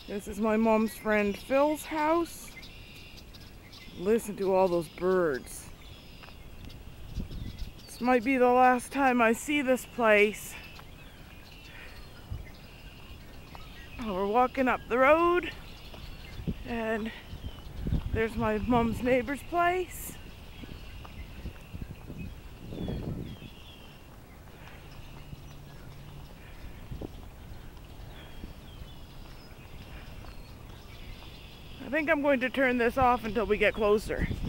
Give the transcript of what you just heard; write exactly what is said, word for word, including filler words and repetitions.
This is my mom's friend Phil's house. Listen to all those birds. This might be the last time I see this place. Oh, we're walking up the road and there's my mom's neighbor's place. I think I'm going to turn this off until we get closer.